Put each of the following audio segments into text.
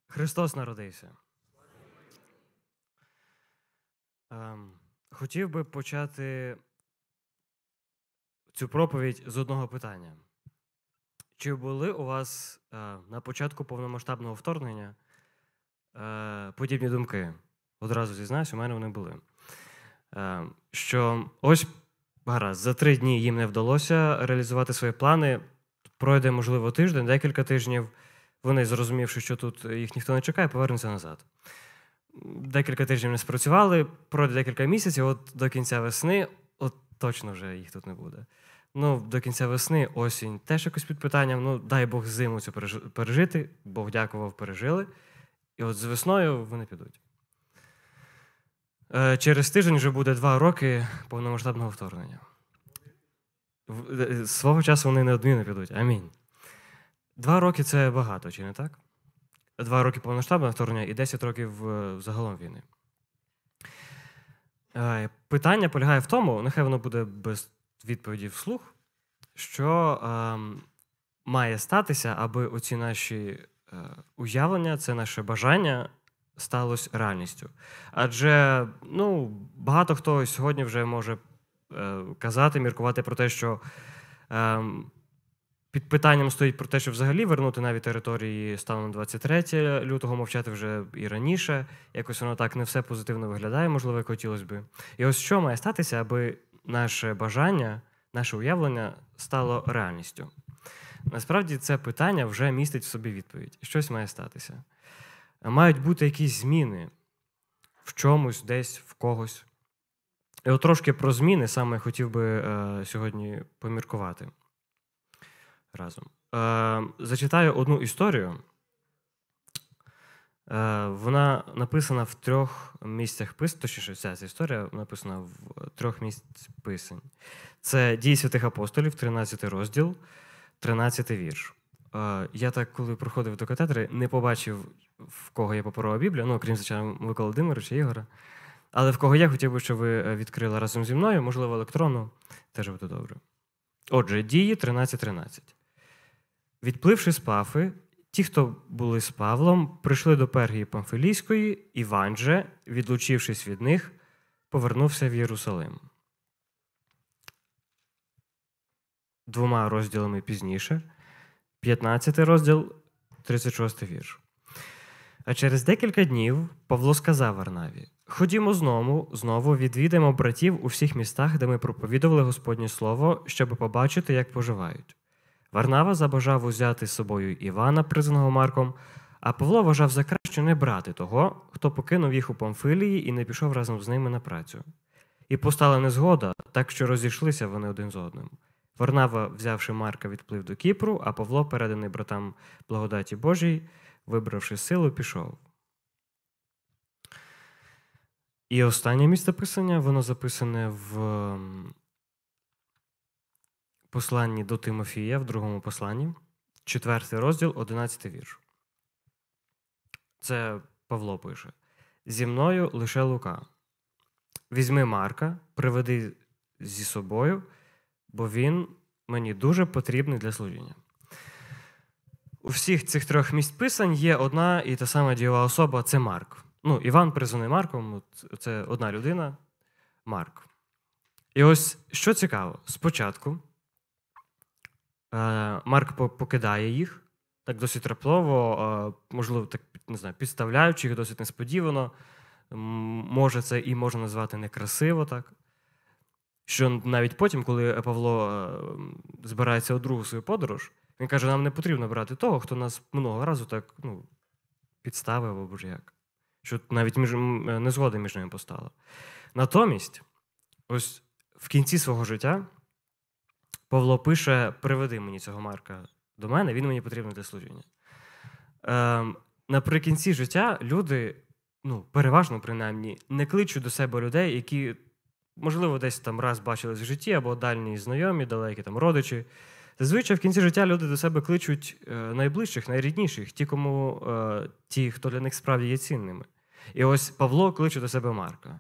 Христос народився. Хотів би почати цю проповідь з одного питання. Чи були у вас на початку повномасштабного вторгнення подібні думки? Одразу зізнаюсь, у мене вони були. Що ось, гаразд, за 3 дні їм не вдалося реалізувати свої плани, пройде, можливо, тиждень, декілька тижнів, вони, зрозумівши, що тут їх ніхто не чекає, повернуться назад. Декілька тижнів не спрацювали, пройде декілька місяців, от до кінця весни, от точно вже їх тут не буде. Ну, до кінця весни, осінь, теж якось під питанням, ну, дай Бог зиму цю пережити, Бог дякував, пережили. І от з весною вони підуть. Через тиждень вже буде 2 роки повномасштабного вторгнення. Свого часу вони неодмінно підуть. Амінь. 2 роки – це багато, чи не так? 2 роки повномасштабного вторгнення і 10 років загалом війни. Питання полягає в тому, нехай воно буде без відповіді вслух, що має статися, аби оці наші уявлення, це наше бажання сталося реальністю. Адже багато хто сьогодні вже може казати, міркувати про те, що під питанням стоїть про те, що взагалі вернути навіть території станом на 23 лютого, мовчати вже і раніше. Якось воно так не все позитивно виглядає, можливо, як хотілося би. І ось що має статися, аби наше бажання, наше уявлення стало реальністю? Насправді це питання вже містить в собі відповідь. Щось має статися. Мають бути якісь зміни в чомусь, десь, в когось. І от трошки про зміни саме хотів би сьогодні поміркувати разом. Зачитаю одну історію. Вона написана в 3 місцях писань, точніше, вся ця історія написана в 3 місцях писань. Це «Дії святих апостолів», 13 розділ, 13 вірш. Я так, коли проходив до катедри, не побачив, в кого є паперова Біблія, окрім, звичайно, Миколи Володимировича, Ігора. Але в кого є, хотів би, щоб ви відкрили разом зі мною, можливо, електронну, теж буде добре. Отже, Дії 13:13. «Відпливши з Пафи, ті, хто були з Павлом, прийшли до Пергії Памфілійської, Іван же, відлучившись від них, повернувся в Єрусалим». 2 розділами пізніше, 15 розділ, 36 вірш. «А через декілька днів Павло сказав Варнаві: ходімо знову відвідаємо братів у всіх містах, де ми проповідували Господнє Слово, щоб побачити, як поживають. Варнава забажав узяти з собою Івана, призваного Марком, а Павло вважав за краще не брати того, хто покинув їх у Памфилії і не пішов разом з ними на працю. І постала незгода, так що розійшлися вони один з одним. Варнава, взявши Марка, відплив до Кіпру, а Павло, переданий братам благодаті Божій, вибравши силу, пішов». І останнє місце писання, воно записане в посланні до Тимофія, в 2 посланні, 4 розділ, 11 вірш. Це Павло пише: «Зі мною лише Лука. Візьми Марка, приведи зі собою, бо він мені дуже потрібний для служіння». У всіх цих 3 місць писань є одна і та сама дієва особа – це Марк. Іван, призваний Марком, це одна людина – Марк. І ось, що цікаво, спочатку Марк покидає їх, так досить раптово, можливо, так, не знаю, підставляючи їх досить несподівано. Може, це і можна назвати некрасиво, так? Що навіть потім, коли Павло збирається у другу свою подорож, він каже, нам не потрібно брати того, хто нас минулого разу так підставив або ж як. Що навіть незгода між ними постала. Натомість, ось в кінці свого життя Павло пише: «Приведи мені цього Марка до мене, він мені потрібен для служіння». Наприкінці життя люди, переважно принаймні, не кличуть до себе людей, які, можливо, десь там раз бачились в житті, або дальні знайомі, далекі там родичі. Зазвичай в кінці життя люди до себе кличуть найближчих, найрідніших, ті, хто для них справді є цінними. І ось Павло кличе до себе Марка.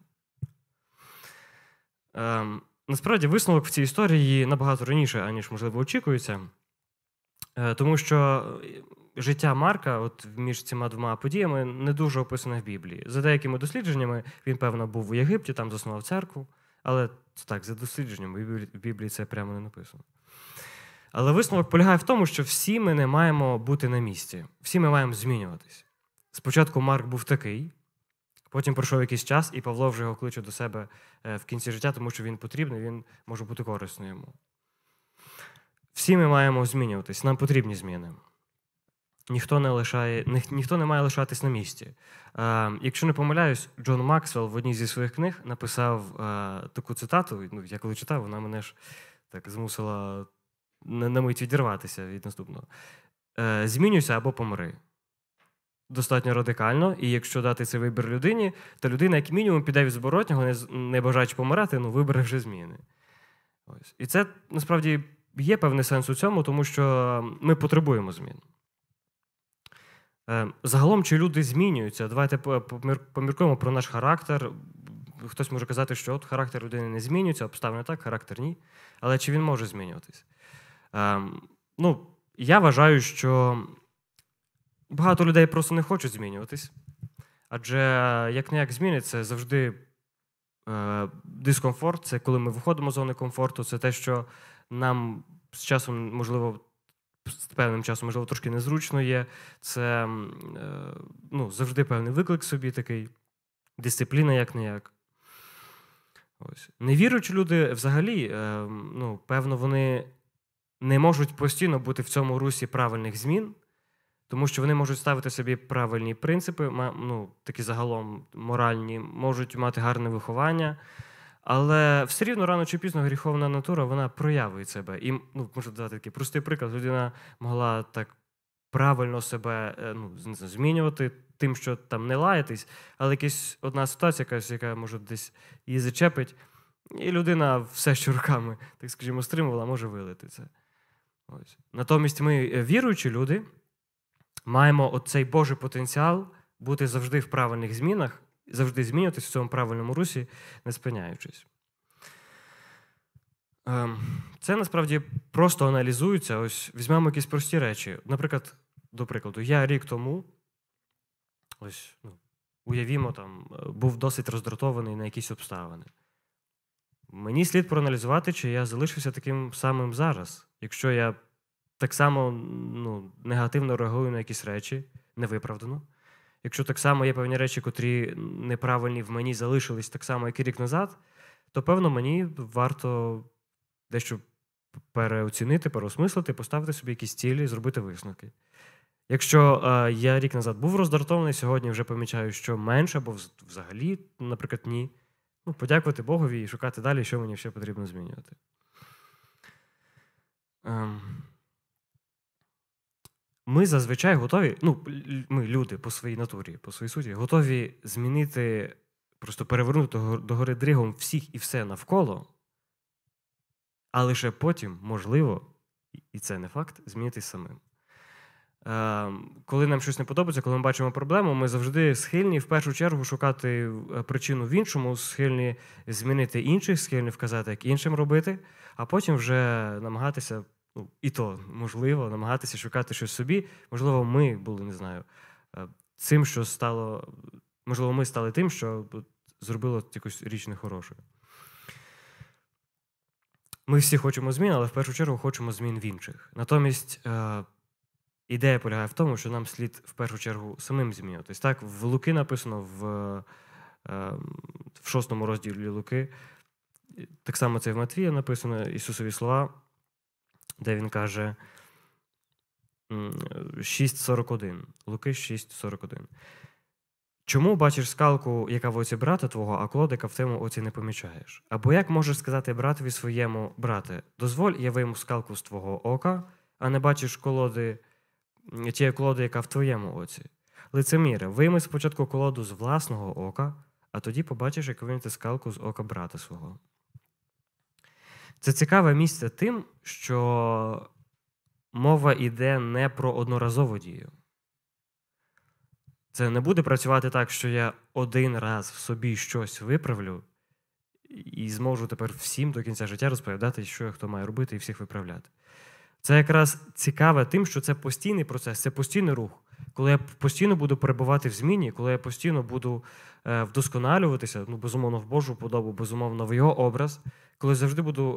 Насправді, висновок в цій історії набагато раніше, аніж, можливо, очікується. Тому що життя Марка от між цими двома подіями не дуже описане в Біблії. За деякими дослідженнями, він, певно, був у Єгипті, там заснував церкву, але так, за дослідженнями, в Біблії це прямо не написано. Але висновок полягає в тому, що всі ми не маємо бути на місці. Всі ми маємо змінюватись. Спочатку Марк був такий, потім пройшов якийсь час, і Павло вже його кличе до себе в кінці життя, тому що він потрібний, він може бути корисним йому. Всі ми маємо змінюватись, нам потрібні зміни. Ніхто не має лишатись на місці. Якщо не помиляюсь, Джон Максвелл в одній зі своїх книг написав таку цитату, я коли читав, вона мене ж так змусила на мить відірватися від наступного. «Змінюйся або помри». Достатньо радикально, і якщо дати цей вибір людині, то людина, як мінімум, піде від зворотнього, не бажаючи помирати, вибере вже зміни. Ось. І це, насправді, є певний сенс у цьому, тому що ми потребуємо змін. Загалом, чи люди змінюються? Давайте поміркуємо про наш характер. Хтось може казати, що от характер людини не змінюється, обставини так, характер ні. Але чи він може змінюватись? Я вважаю, що багато людей просто не хочуть змінюватись. Адже як-не-як зміни – це завжди дискомфорт, це коли ми виходимо з зони комфорту, це те, що нам з часом, можливо, з певним часом, можливо, трошки незручно є. Це завжди певний виклик собі такий, дисципліна як-не-як. Ось. Невіруючі люди взагалі, певно, вони не можуть постійно бути в цьому русі правильних змін, тому що вони можуть ставити собі правильні принципи, такі загалом моральні, можуть мати гарне виховання, але все рівно рано чи пізно гріховна натура, вона проявить себе. І, можу дати такий простий приклад, людина могла так правильно себе змінювати тим, що там не лаятись, але якась одна ситуація, яка може десь її зачепить, і людина все, що руками, так скажімо, стримувала, може вилити це. Ось. Натомість ми, віруючі люди, маємо оцей Божий потенціал бути завжди в правильних змінах, завжди змінюватися в цьому правильному русі, не спиняючись. Це, насправді, просто аналізується. Ось візьмемо якісь прості речі. Наприклад, до прикладу, я рік тому, уявімо, був досить роздратований на якісь обставини. Мені слід проаналізувати, чи я залишився таким самим зараз. Якщо я так само негативно реагую на якісь речі, невиправдано. Якщо так само є певні речі, котрі неправильні в мені залишились так само, як і рік назад, то, певно, мені варто дещо переоцінити, переосмислити, поставити собі якісь цілі, зробити висновки. Якщо я рік назад був роздратований, сьогодні вже помічаю, що менше, або взагалі, наприклад, ні, подякувати Богові і шукати далі, що мені ще потрібно змінювати. Ми зазвичай готові, ми люди по своїй натурі, по своїй суті, готові змінити, просто перевернути догори дригом всіх і все навколо, а лише потім, можливо, і це не факт, змінитись самим. Коли нам щось не подобається, коли ми бачимо проблему, ми завжди схильні в першу чергу шукати причину в іншому, схильні змінити інших, схильні вказати, як іншим робити, а потім вже намагатися, і то, можливо, намагатися шукати щось собі. Можливо, ми були, не знаю, цим, що стало, можливо, ми стали тим, що зробило якусь річ нехорошою. Ми всі хочемо змін, але в першу чергу хочемо змін в інших. Натомість ідея полягає в тому, що нам слід в першу чергу самим змінюватись. Так, в Луки написано, в 6 розділі Луки, так само це в Матвія написано, Ісусові слова, де він каже 6:41. Луки 6:41. Чому бачиш скалку, яка в оці брата твого, а клодика в тому оці не помічаєш? Або як можеш сказати братові своєму: брате, дозволь, я вийму скалку з твого ока, а не бачиш тієї колоди, яка в твоєму оці? Лицеміре, вийми спочатку колоду з власного ока, а тоді побачиш, як вийняти скалку з ока брата свого. Це цікаве місце тим, що мова йде не про одноразову дію. Це не буде працювати так, що я один раз в собі щось виправлю і зможу тепер всім до кінця життя розповідати, що хто має робити, і всіх виправляти. Це якраз цікаве тим, що це постійний процес, це постійний рух. Коли я постійно буду перебувати в зміні, коли я постійно буду вдосконалюватися, безумовно, в Божу подобу, безумовно, в його образ, коли завжди буду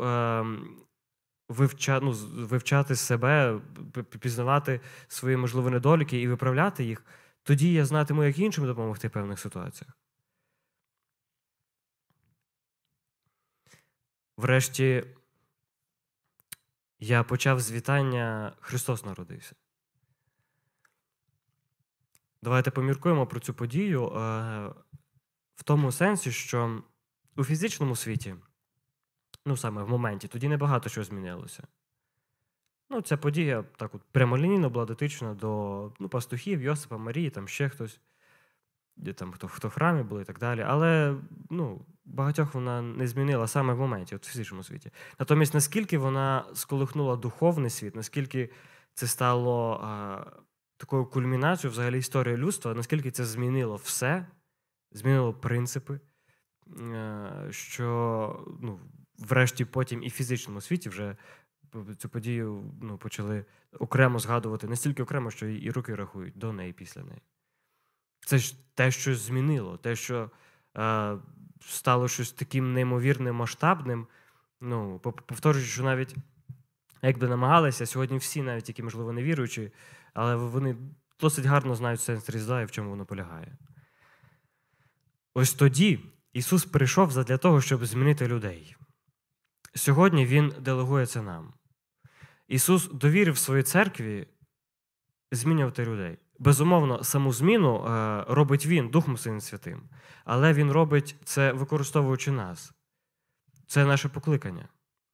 вивчати себе, пізнавати свої, можливо, недоліки і виправляти їх, тоді я знатиму, як іншим допомогти в певних ситуаціях. Врешті, я почав з вітання «Христос народився». Давайте поміркуємо про цю подію в тому сенсі, що у фізичному світі, саме в моменті, тоді небагато чого змінилося. Ця подія так от прямолінійно була дотична до пастухів, Йосипа, Марії, там ще хтось, хто в храмі були і так далі. Але багатьох вона не змінила саме в моменті, от в фізичному світі. Натомість, наскільки вона сколихнула духовний світ, наскільки це стало такою кульмінацією взагалі історії людства, наскільки це змінило все, змінило принципи, що врешті потім і в фізичному світі вже цю подію почали окремо згадувати, настільки окремо, що і руки рахують до неї, після неї. Це ж те, що змінило, те, що стало щось таким неймовірним, масштабним. Повторюючи, що навіть якби намагалися, сьогодні всі, навіть які, можливо, не віруючі, але вони досить гарно знають сенс Різдва і в чому воно полягає. Ось тоді Ісус прийшов задля того, щоб змінити людей. Сьогодні Він делегує це нам. Ісус довірив своїй церкві змінювати людей. Безумовно, саму зміну робить Він, Духом Своїм Святим. Але Він робить це, використовуючи нас. Це наше покликання.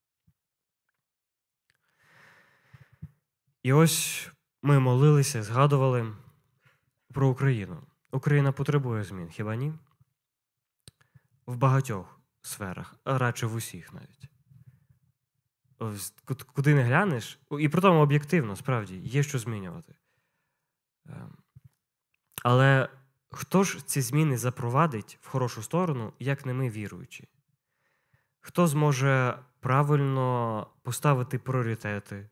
І ось ми молилися, згадували про Україну. Україна потребує змін, хіба ні? В багатьох сферах, а радше в усіх навіть. Куди не глянеш, і при тому об'єктивно, справді, є що змінювати. Але хто ж ці зміни запровадить в хорошу сторону, як не ми, віруючі? Хто зможе правильно поставити пріоритети?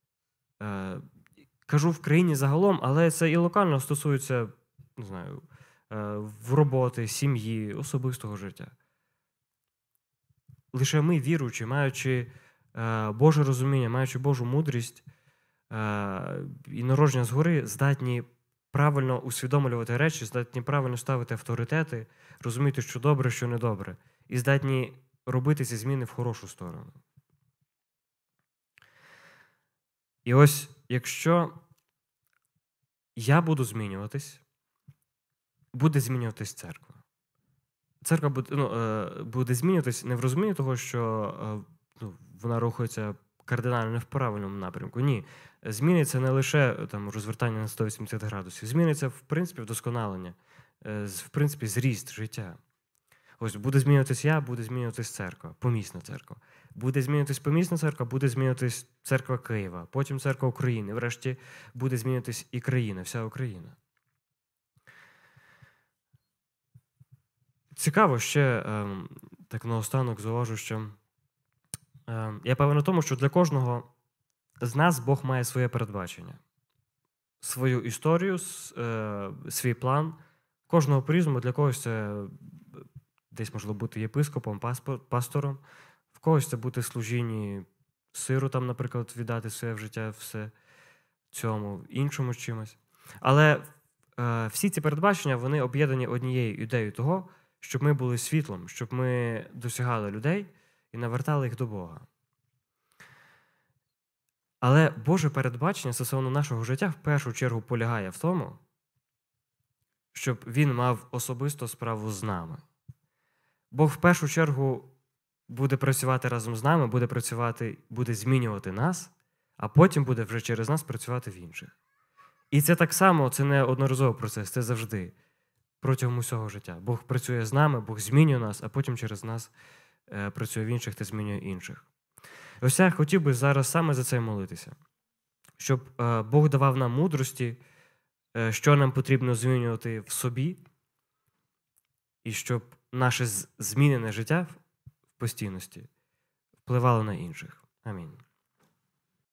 Кажу в країні загалом, але це і локально стосується, не знаю, в роботи, сім'ї, особистого життя. Лише ми, віруючі, маючи Боже розуміння, маючи Божу мудрість і народження згори, здатні правильно усвідомлювати речі, здатні правильно ставити авторитети, розуміти, що добре, що недобре, і здатні робити ці зміни в хорошу сторону. І ось, якщо я буду змінюватись, буде змінюватись церква. Церква буде змінюватись не в розумінні того, що вона рухається кардинально не в правильному напрямку. Ні. Зміни – це не лише розвертання на 180 градусів. Зміни – це, в принципі, вдосконалення, в принципі, зріст життя. Ось буде змінюватись я, буде змінюватись церква, помісна церква. Буде змінюватись помісна церква, буде змінюватись церква Києва, потім церква України, врешті буде змінюватись і країна, вся Україна. Цікаво ще, так наостанок зауважу, що я певен у тому, що для кожного з нас Бог має своє передбачення, свою історію, свій план. Кожного по-різному, для когось це десь можливо бути єпископом, пастором, в когось це бути в служінні сиру, наприклад, віддати своє життя все цьому, іншому чимось. Але всі ці передбачення, вони об'єднані однією ідеєю того, щоб ми були світлом, щоб ми досягали людей і навертали їх до Бога. Але Боже передбачення стосовно нашого життя в першу чергу полягає в тому, щоб Він мав особисту справу з нами. Бог в першу чергу буде працювати разом з нами, буде змінювати нас, а потім буде вже через нас працювати в інших. І це так само, це не одноразовий процес, це завжди, протягом усього життя. Бог працює з нами, Бог змінює нас, а потім через нас працює в інших та змінює інших. Ось я хотів би зараз саме за це молитися, щоб Бог давав нам мудрості, що нам потрібно змінювати в собі, і щоб наше змінене життя в постійності впливало на інших. Амінь.